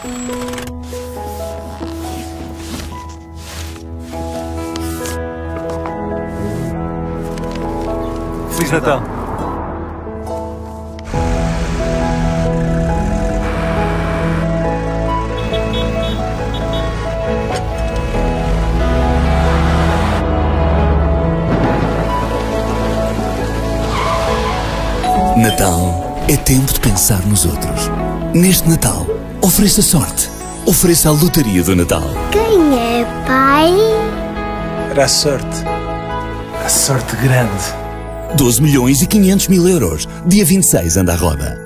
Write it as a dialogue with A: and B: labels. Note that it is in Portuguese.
A: Feliz Natal!
B: Natal é tempo de pensar nos outros. Neste Natal, ofereça sorte. Ofereça a lotaria do Natal.
C: Quem é, pai?
A: Era a sorte. A sorte grande.
B: 12 milhões e 500 mil euros. Dia 26 anda à roda.